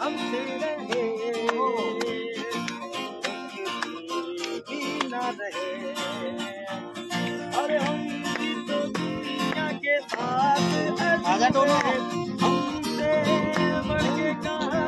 हमसे रहे भी ना रहे। अरे हम भी तो दुनिया के साथ हमसे बढ़ के कहा।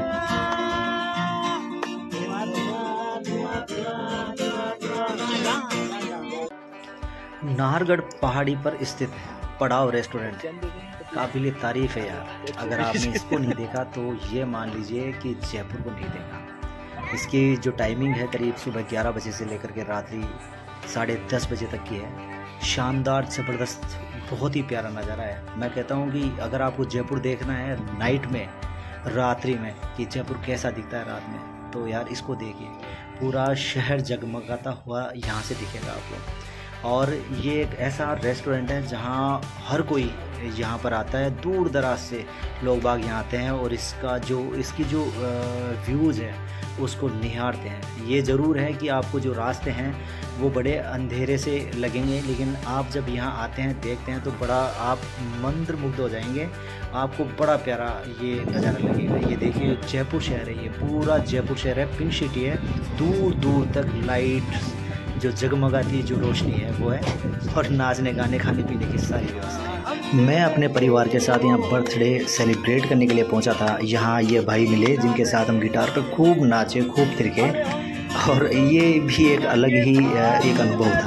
नाहरगढ़ पहाड़ी पर स्थित पड़ाव रेस्टोरेंट काबिल तारीफ है यार। अगर आपने इसको नहीं देखा तो ये मान लीजिए कि जयपुर को नहीं देखा। इसकी जो टाइमिंग है करीब सुबह 11 बजे से लेकर के रात्रि 10:30 बजे तक की है। शानदार ज़बरदस्त बहुत ही प्यारा नज़ारा है। मैं कहता हूँ कि अगर आपको जयपुर देखना है नाइट में, रात्रि में, कि जयपुर कैसा दिखता है रात में, तो यार इसको देखिए। पूरा शहर जगमगाता हुआ यहाँ से दिखेगा आपको। और ये एक ऐसा रेस्टोरेंट है जहाँ हर कोई यहाँ पर आता है, दूर दराज से लोग बाग यहाँ आते हैं और इसकी जो व्यूज़ है उसको निहारते हैं। ये ज़रूर है कि आपको जो रास्ते हैं वो बड़े अंधेरे से लगेंगे, लेकिन आप जब यहाँ आते हैं देखते हैं तो बड़ा आप मंत्रमुग्ध हो जाएंगे। आपको बड़ा प्यारा ये नज़ारा लगेगा। ये देखिए जयपुर शहर है, ये पूरा जयपुर शहर है, पिंक सिटी है। दूर दूर तक लाइट जो जगमगाती जो रोशनी है वो है, और नाचने गाने खाने पीने की सारी व्यवस्था है। मैं अपने परिवार के साथ यहाँ बर्थडे सेलिब्रेट करने के लिए पहुँचा था। यहाँ ये भाई मिले जिनके साथ हम गिटार पर खूब नाचे, खूब थिरके, और ये भी एक अलग ही एक अनुभव था।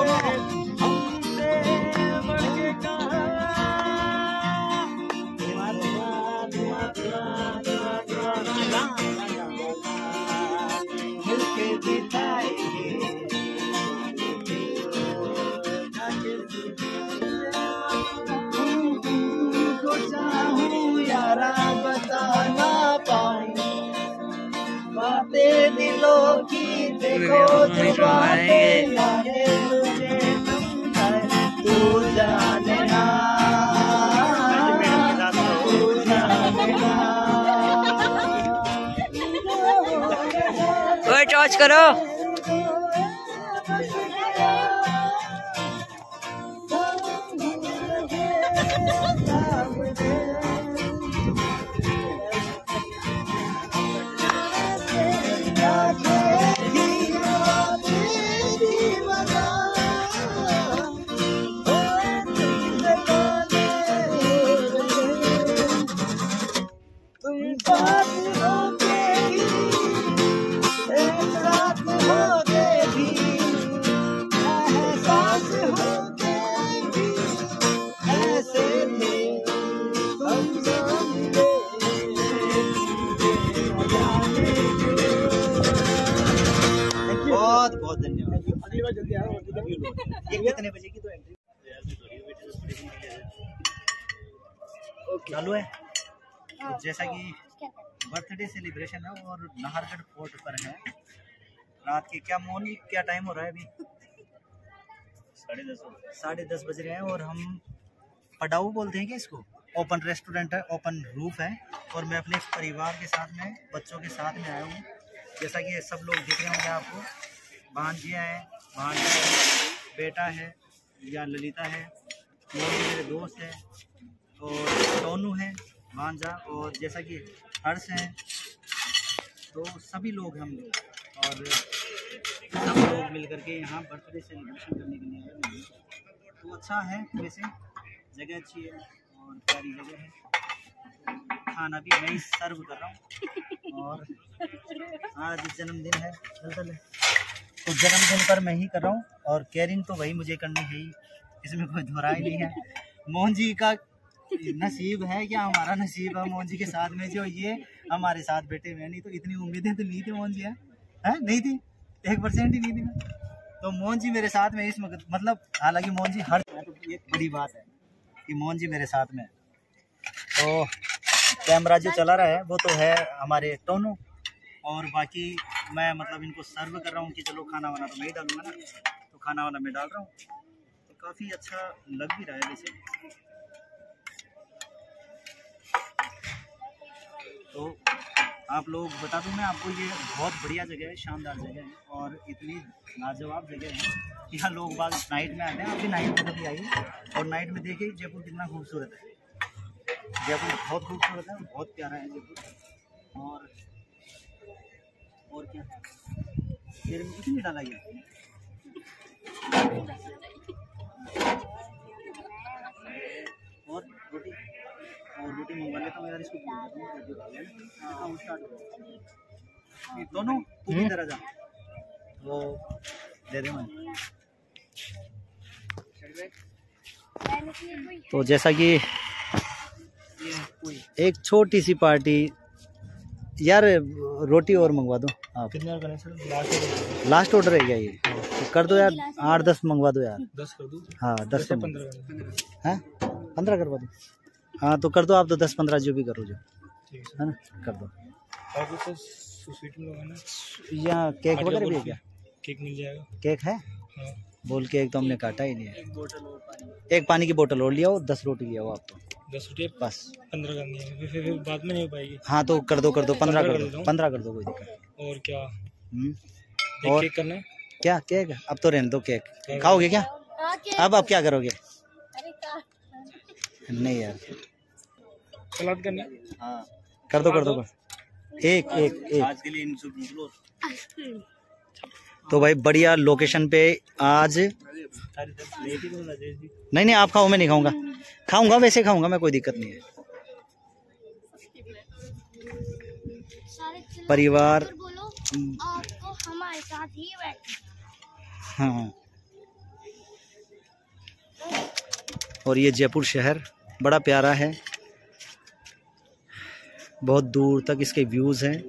बातें दिलों की देखो जो बातें आगे मुझे तू जानना, तू जानना। ओए टॉर्च करो। बहुत धन्यवाद। अगली बार जल्दी आओ। ये कितने बजे की तो एंट्री चालू है? तो जैसा कि बर्थडे सेलिब्रेशन है और नाहरगढ़ फोर्ट पर है। रात के क्या मॉर्निंग क्या टाइम हो रहा है अभी? 10:30 बज रहे हैं और हम पड़ाऊ बोलते हैं क्या इसको? ओपन रेस्टोरेंट है, ओपन रूफ है, और मैं अपने परिवार के साथ में, बच्चों के साथ में आया हूँ। जैसा कि सब लोग दिख रहे होंगे आपको, भांजिया है, भांजा है, बेटा है या ललिता है, मेरे दोस्त है, और टोनू है भांजा, और जैसा कि हर्ष है। तो सभी लोग हम लोग और सब लोग मिलकर के यहाँ बर्थडे सेलिब्रेशन करने के लिए आए हैं। तो अच्छा है, वैसे जगह अच्छी है और प्यारी जगह है। खाना भी मैं ही सर्व कर रहा हूँ, और आज जन्मदिन है दलदल है, तो जन्मदिन पर मैं ही कर रहा हूँ, और केयरिंग तो वही मुझे करनी है ही, इसमें कोई दोहराई नहीं है। मोहन जी का नसीब है क्या? हमारा नसीब है मोहन जी के साथ में जो ये हमारे साथ बैठे हुए। नहीं तो इतनी उम्मीदें तो नहीं थी मोहन जी, है नहीं थी, 1% ही नहीं थी। तो मोहन जी मेरे साथ में इस मतलब, हालांकि मोहन जी हर, तो एक बड़ी बात है कि मोहन जी मेरे साथ में। तो कैमरा जो चला रहा है वो तो है हमारे टोनू, और बाकी मैं मतलब इनको सर्व कर रहा हूँ कि चलो खाना वाना तो मैं ही डालूंगा ना, तो खाना वाना मैं डाल रहा हूँ। तो काफ़ी अच्छा लग भी रहा है वैसे। तो आप लोग बता दूं मैं आपको, ये बहुत बढ़िया जगह है, शानदार जगह है, और इतनी लाजवाब जगह है कि यहाँ लोग बाग नाइट में आते हैं। अभी नाइट में कभी आइए और नाइट में देखिए जयपुर कितना खूबसूरत है। जयपुर बहुत खूबसूरत है, बहुत प्यारा है जयपुर। और तेरे में कुछ नहीं डाला गया। और रोटी मंगवा लेता हूँ यार, इसको बोल देता हूँ स्टार्ट हो। दोनों पूरी तरह जा वो दे दे मैं। तो जैसा कि एक छोटी सी पार्टी यार, रोटी और मंगवा दो आप। कितना करना सर? लास्ट ऑर्डर है क्या ये? तो कर दो यार, 8-10 मंगवा दो यार। 10 कर दूं? हाँ 10 से 15 हैं 15 करवा दो। हाँ तो कर दो आप, तो 10-15 जो भी करो जो ठीक है ना, कर दो। और कुछ स्वीट में लगाना? यहाँ केक वगैरह भी है क्या? केक मिल जाएगा। केक है? हाँ। बोल केक तो हमने काटा ही नहीं है। एक बोतल और पानी। एक पानी की बोतल और लिया हो, 10 रोटी लिया हो आपको 10 रोटी बस। 15 करनी है, फिर बाद में नहीं हो पाएगी। हाँ तो कर दो 15 15 कर कर दो, देता हूँ। 15 कर दो, कोई दिक्कत और क्या? नहीं। एक और केक करना है? क्या केक? अब तो रहने दो केक। खाओगे क्या? अब आप क्या करोगे? नहीं यार, सलाद करना है? हाँ कर दो एक आज के लिए तो भाई बढ़िया लोकेशन पे आज। नहीं आप खाओ, मैं नहीं खाऊंगा वैसे खाऊंगा मैं, कोई दिक्कत नहीं है। परिवार आपको हमारे साथ ही हाँ। और ये जयपुर शहर बड़ा प्यारा है, बहुत दूर तक इसके व्यूज़ हैं।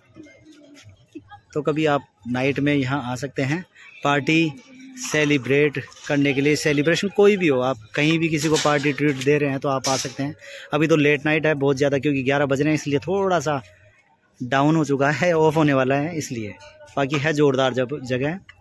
तो कभी आप नाइट में यहाँ आ सकते हैं पार्टी सेलिब्रेट करने के लिए। सेलिब्रेशन कोई भी हो, आप कहीं भी किसी को पार्टी ट्रीट दे रहे हैं तो आप आ सकते हैं। अभी तो लेट नाइट है बहुत ज़्यादा, क्योंकि 11 बज रहे हैं, इसलिए थोड़ा सा डाउन हो चुका है, ऑफ होने वाला है इसलिए। बाकी है जोरदार जगह।